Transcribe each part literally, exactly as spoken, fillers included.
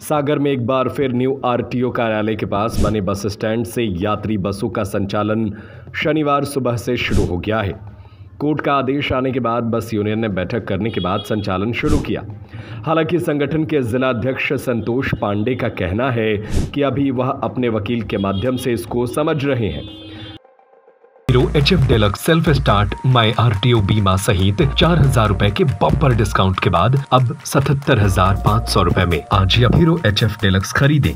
सागर में एक बार फिर न्यू आरटीओ कार्यालय के पास बने बस स्टैंड से यात्री बसों का संचालन शनिवार सुबह से शुरू हो गया है। कोर्ट का आदेश आने के बाद बस यूनियन ने बैठक करने के बाद संचालन शुरू किया। हालांकि संगठन के जिला अध्यक्ष संतोष पांडे का कहना है कि अभी वह अपने वकील के माध्यम से इसको समझ रहे हैं। Hero H F Deluxe self start my RTO बीमा सहित चार हजार रूपए के बम्पर डिस्काउंट के बाद अब सतहत्तर हजार पाँच सौ रूपए में आज ही हीरो एच एफ डेलक्स खरीदें।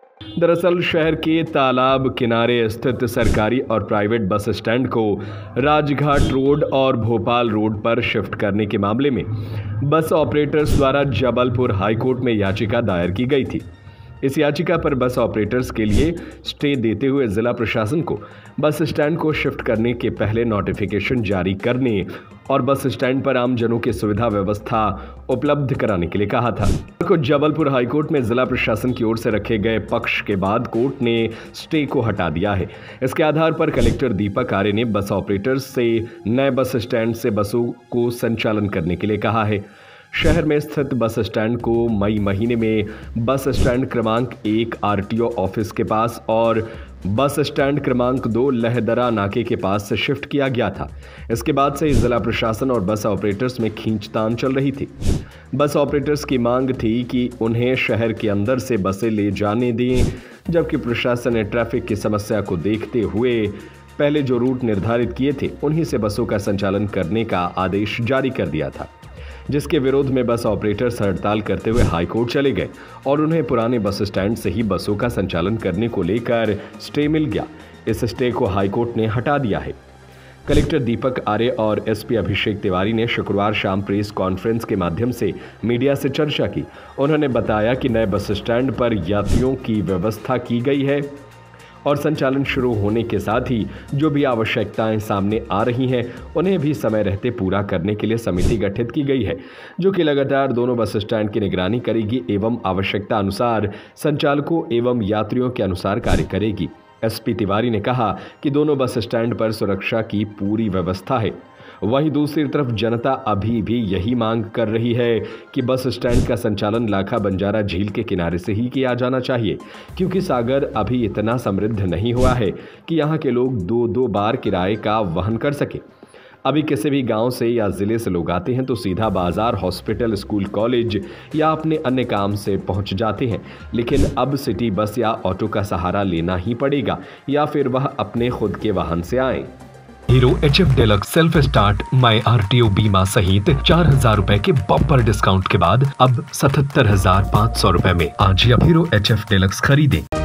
दरअसल शहर के तालाब किनारे स्थित सरकारी और प्राइवेट बस स्टैंड को राजघाट रोड और भोपाल रोड पर शिफ्ट करने के मामले में बस ऑपरेटर्स द्वारा जबलपुर हाईकोर्ट में याचिका दायर की गई थी। इस याचिका पर बस ऑपरेटर्स के लिए स्टे देते हुए जिला प्रशासन को बस स्टैंड को शिफ्ट करने के पहले नोटिफिकेशन जारी करने और बस स्टैंड पर आमजनों की सुविधा व्यवस्था उपलब्ध कराने के लिए कहा था। को जबलपुर हाईकोर्ट में जिला प्रशासन की ओर से रखे गए पक्ष के बाद कोर्ट ने स्टे को हटा दिया है। इसके आधार पर कलेक्टर दीपक आर्य ने बस ऑपरेटर्स से नए बस स्टैंड से बसों को संचालन करने के लिए कहा है। शहर में स्थित बस स्टैंड को मई महीने में बस स्टैंड क्रमांक एक आरटीओ ऑफिस के पास और बस स्टैंड क्रमांक दो लहदरा नाके के पास से शिफ्ट किया गया था। इसके बाद से जिला प्रशासन और बस ऑपरेटर्स में खींचतान चल रही थी। बस ऑपरेटर्स की मांग थी कि उन्हें शहर के अंदर से बसें ले जाने दें, जबकि प्रशासन ने ट्रैफिक की समस्या को देखते हुए पहले जो रूट निर्धारित किए थे उन्हीं से बसों का संचालन करने का आदेश जारी कर दिया था, जिसके विरोध में बस ऑपरेटर्स हड़ताल करते हुए हाईकोर्ट चले गए और उन्हें पुराने बस स्टैंड से ही बसों का संचालन करने को लेकर स्टे मिल गया। इस स्टे को हाईकोर्ट ने हटा दिया है। कलेक्टर दीपक आर्य और एसपी अभिषेक तिवारी ने शुक्रवार शाम प्रेस कॉन्फ्रेंस के माध्यम से मीडिया से चर्चा की। उन्होंने बताया कि नए बस स्टैंड पर यात्रियों की व्यवस्था की गई है और संचालन शुरू होने के साथ ही जो भी आवश्यकताएं सामने आ रही हैं उन्हें भी समय रहते पूरा करने के लिए समिति गठित की गई है, जो कि लगातार दोनों बस स्टैंड की निगरानी करेगी एवं आवश्यकता अनुसार संचालकों एवं यात्रियों के अनुसार कार्य करेगी। एसपी तिवारी ने कहा कि दोनों बस स्टैंड पर सुरक्षा की पूरी व्यवस्था है। वहीं दूसरी तरफ जनता अभी भी यही मांग कर रही है कि बस स्टैंड का संचालन लाखा बंजारा झील के किनारे से ही किया जाना चाहिए, क्योंकि सागर अभी इतना समृद्ध नहीं हुआ है कि यहाँ के लोग दो दो बार किराए का वहन कर सके। अभी किसी भी गांव से या ज़िले से लोग आते हैं तो सीधा बाजार, हॉस्पिटल, स्कूल, कॉलेज या अपने अन्य काम से पहुंच जाते हैं, लेकिन अब सिटी बस या ऑटो का सहारा लेना ही पड़ेगा या फिर वह अपने खुद के वाहन से आएं। Hero H F Deluxe self start my RTO बीमा सहित चार हजार रूपए के बम्पर डिस्काउंट के बाद अब सतहत्तर हजार पाँच सौ रूपए में आज ही हीरो एच एफ डेलक्स खरीदें।